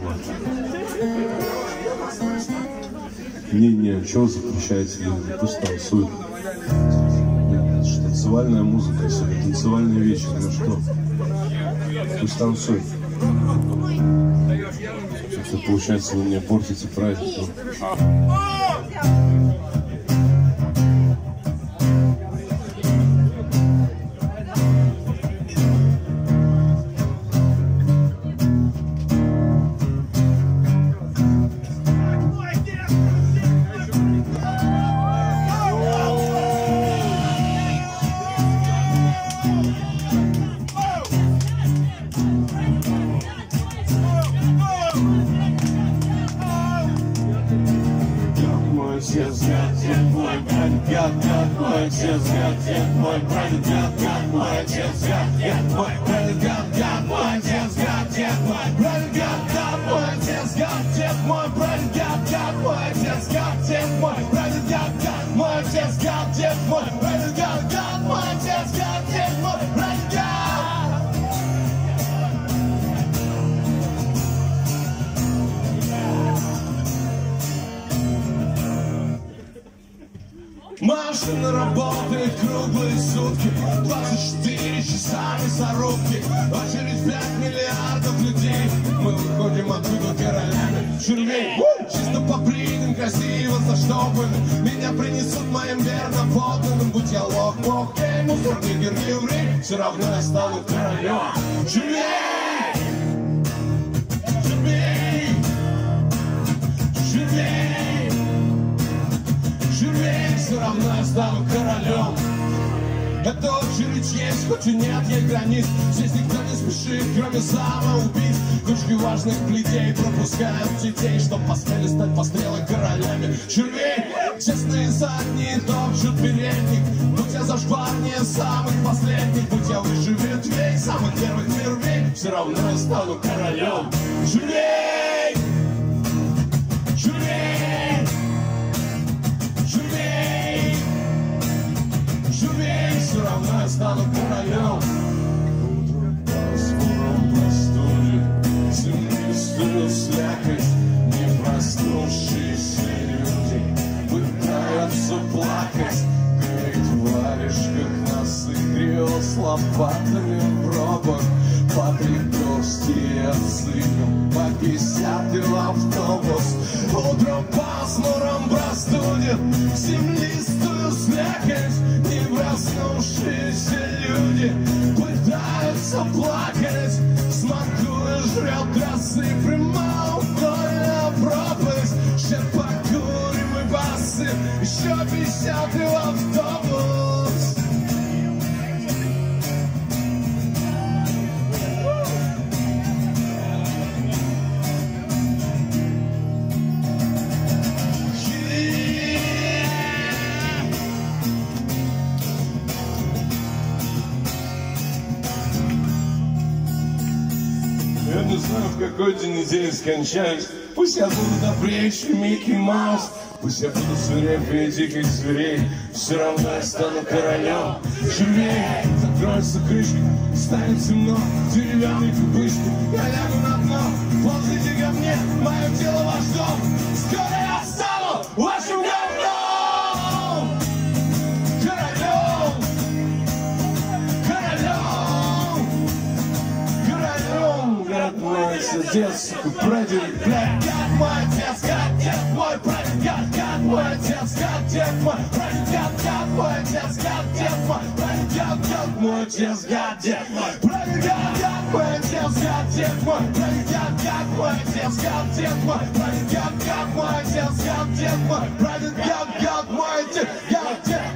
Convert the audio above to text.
Не, что запрещаете людям? Пусть танцуют. Это же танцевальная музыка сегодня, танцевальный вечер. Ну что? Пусть танцуют. Это получается, вы мне портите праздник. Отец, дед мой, прадед, мой отец, дед мой, прадед, мой отец, дед мой, прадед, мой отец, дед мой, прадед, мой отец, дед мой, прадед, мой отец, дед мой, прадед, мой отец, дед мой, прадед, мой отец, дед мой, прадед. Машина работает круглые сутки, 24 часа мясорубки, очередь 5 миллиардов людей. Мы выходим оттуда королями червей, чисто побритым, красиво заштопанным. Меня принесут моим верно подданным. Будь я лох, бог, мусор, нигер, еврей, все равно я стану королем червей. Червей, червей, червей, все равно я стану королем. Эта очередь есть, хоть и нет ей границ. Здесь никто не спешит, кроме самоубийц. Кучки важных плетей пропускают детей, чтоб посмели стать пострелой королями червей. Честные задние топчут передник. Будь я зашкварнее самых последних, будь я выше ветвей самых первых первей, все равно я стану королем червей. Червей, червей, червей, все равно я стану королем. Утром по простуде, землистую слякоть, не проснувшиеся люди пытаются плакать. Греет в варежках носы, грел с лопатами в пробах. По 3 горсти отсыпем, по 50 в автобус. Утром пасмуром простудит землистую слякоть. Не проснувшиеся люди пытаются плакать. Смакуя, жрет трассы, прямоугольная пропасть. Сейчас покурим и посып, еще 50 в автобус. Я не знаю, в какой день недели скончаюсь. Пусть я буду добрее, чем Микки Маус. Пусть я буду свирепее диких зверей, все равно я стану королем червей. Закроется крышка, станет темно, деревянные кубышки. Я лягу на дно, ползите ко мне, мое тело ваш дом. Скоро я стану вашим говном. Королем, королем, королем. Город мой отец, прадед, блядь. Мой отец, дед мой, прадед, мой отец, дед мой, прадед, мой отец, дед мой, прадед, мой отец, дед мой, прадед, мой отец, дед мой, прадед, мой отец, дед мой, прадед, мой отец, дед мой, прадед, мой отец, дед.